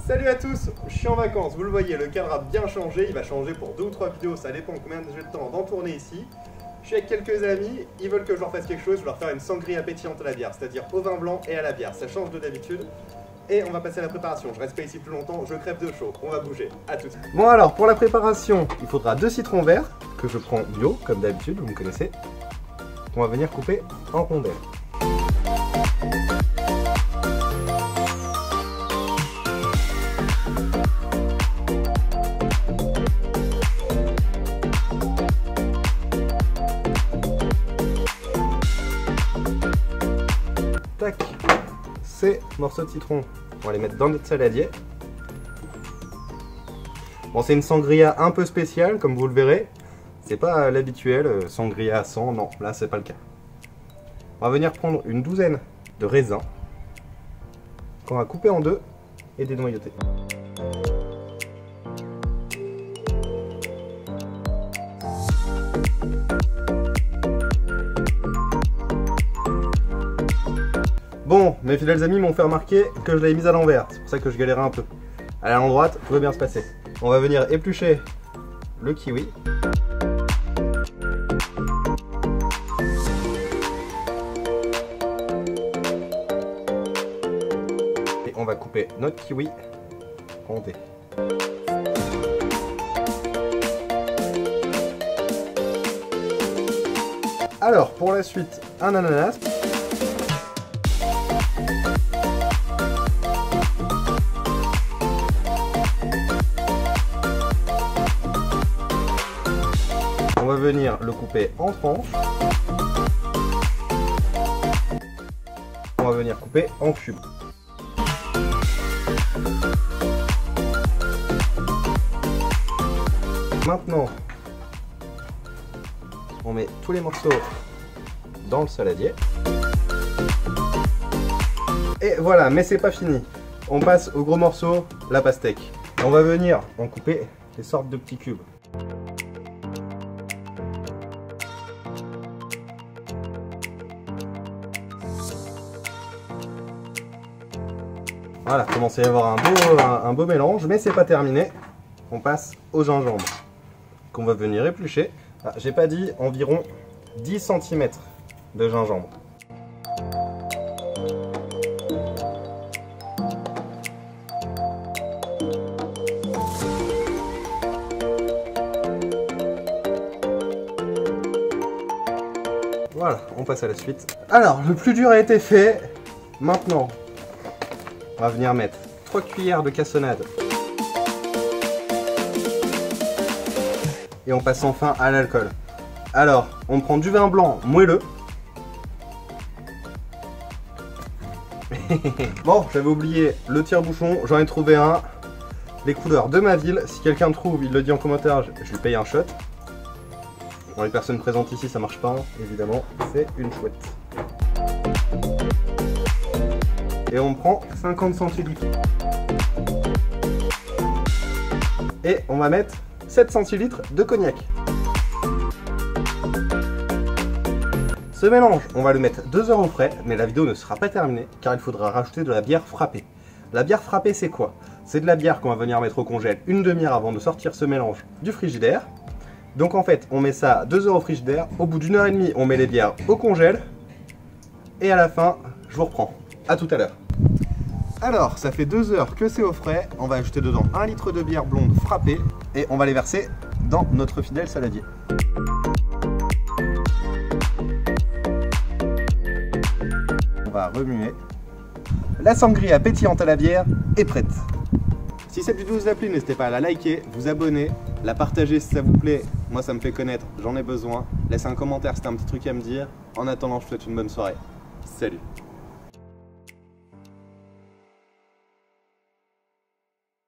Salut à tous, je suis en vacances, vous le voyez, le cadre a bien changé, il va changer pour 2 ou 3 vidéos, ça dépend combien j'ai le temps d'en tourner ici. Je suis avec quelques amis, ils veulent que je leur fasse quelque chose, je vais leur faire une sangria pétillante à la bière, c'est-à-dire au vin blanc et à la bière, ça change de d'habitude. Et on va passer à la préparation, je reste pas ici plus longtemps, je crève de chaud, on va bouger, à tout de suite. Bon alors, pour la préparation, il faudra 2 citrons verts, que je prends bio, comme d'habitude, vous me connaissez. On va venir couper en rondelles. Tac, ces morceaux de citron, on va les mettre dans notre saladier. Bon, c'est une sangria un peu spéciale, comme vous le verrez. C'est pas l'habituel sangria sans, non, là c'est pas le cas. On va venir prendre une douzaine de raisins qu'on va couper en deux et dénoyauter. Bon, mes fidèles amis m'ont fait remarquer que je l'avais mise à l'envers, c'est pour ça que je galérais un peu. Allez, à l'endroite, tout va bien se passer. On va venir éplucher le kiwi. Et on va couper notre kiwi en dés. Alors, pour la suite, un ananas. On va venir le couper en tranches. On va venir couper en cubes. Maintenant, on met tous les morceaux dans le saladier. Et voilà, mais c'est pas fini. On passe au gros morceau, la pastèque. Et on va venir en couper des sortes de petits cubes. Voilà, commence à y avoir un beau mélange, mais c'est pas terminé. On passe au gingembre, qu'on va venir éplucher. Ah, j'ai pas dit, environ 10 cm de gingembre. Voilà, on passe à la suite. Alors, le plus dur a été fait. Maintenant, on va venir mettre 3 cuillères de cassonade. Et on passe enfin à l'alcool. Alors, on prend du vin blanc moelleux. Bon, j'avais oublié le tire-bouchon, j'en ai trouvé un. Les couleurs de ma ville, si quelqu'un trouve, il le dit en commentaire, je lui paye un shot. Bon, les personnes présentes ici, ça marche pas, hein, évidemment, c'est une chouette. Et on prend 50 centilitres. Et on va mettre 7 centilitres de cognac. Ce mélange, on va le mettre 2 heures au frais, mais la vidéo ne sera pas terminée car il faudra rajouter de la bière frappée. La bière frappée, c'est quoi? C'est de la bière qu'on va venir mettre au congèle une demi-heure avant de sortir ce mélange du frigidaire. Donc en fait, on met ça 2 heures au frigidaire, au bout d'1 heure et demie, on met les bières au congèle, et à la fin, je vous reprends. A tout à l'heure. Alors, ça fait 2 heures que c'est au frais, on va ajouter dedans 1 litre de bière blonde frappée, et on va les verser dans notre fidèle saladier. On va remuer. La sangria pétillante à la bière est prête. Si cette vidéo vous a plu, n'hésitez pas à la liker, vous abonner, la partager si ça vous plaît. Moi ça me fait connaître, j'en ai besoin. Laissez un commentaire si t'as un petit truc à me dire. En attendant, je vous souhaite une bonne soirée. Salut!